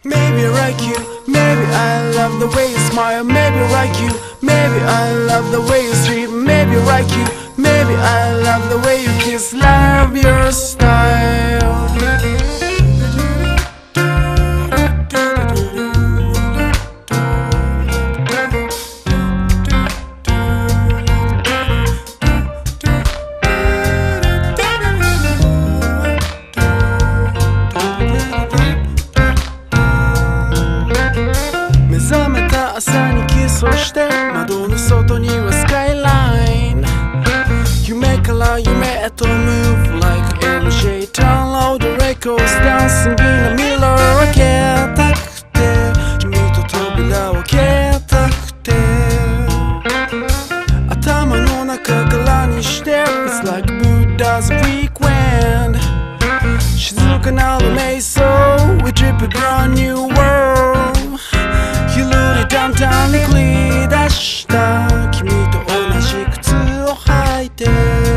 Maybe like you, maybe I love the way you smile. Maybe like you, maybe I love the way you sleep. Maybe like you, maybe I love the way you kiss. Love your style.そして窓の外にはスカイライン夢から夢へと Move like MJ Turn low the records Dancing in the mirror 開けたくて君と扉を開けたくて頭の中からにして It's like Buddha's weekend 静かなる瞑想 We trip a brand new world簡単に繰り出した君と同じ靴を履いて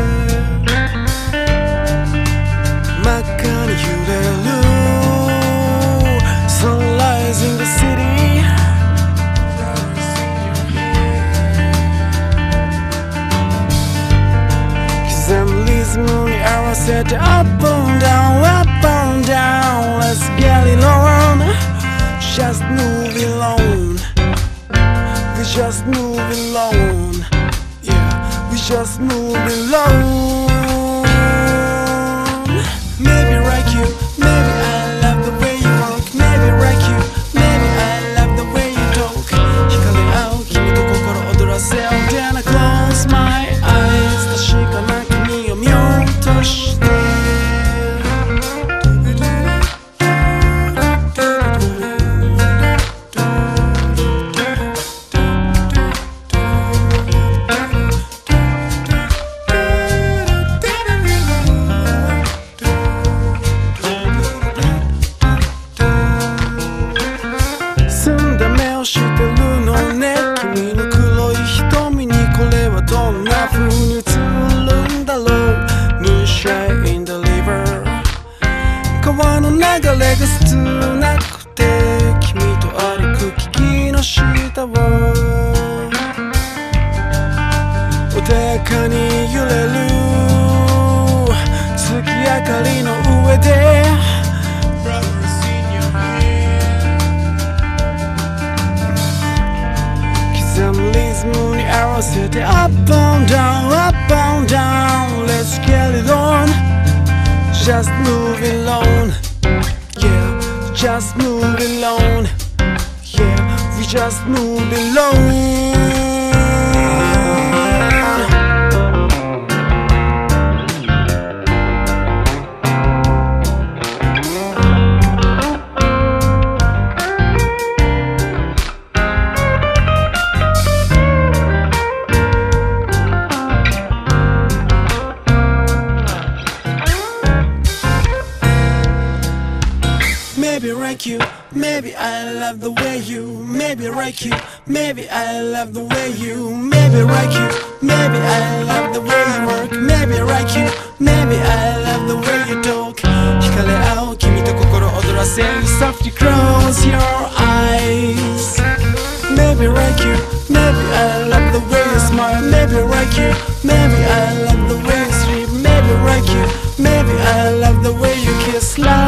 真っ赤に揺れる Sunrise in the city刻むリズムに合わせて Up and down, up and down Let's get it on Just move it alone We just move alone, yeah, we just move alone. Maybe like you, maybe I love the way you walk. Maybe like you, maybe I love the way you talk. 惹かれ合う君と心躍らせ合う Then I close my eyes 確かな君を見落として川の流れが切なくて君と歩く木々の下を穏やかに揺れる月明かりの上で刻むリズムに合わせて Up and down, up and down Let's get it on Just move it alone, yeah, just move it alone, yeah, we just move it alone. Maybe like you, maybe I love the way you Maybe like you, maybe I love the way you Maybe like you, maybe I love the way you work Maybe like you, maybe I love the way you talk 惹かれ合う君と心躍らせる Softly close your eyes Maybe like you, maybe I love the way you smile Maybe like you, maybe I love the way you sleep Maybe like you, maybe I love the way you kiss love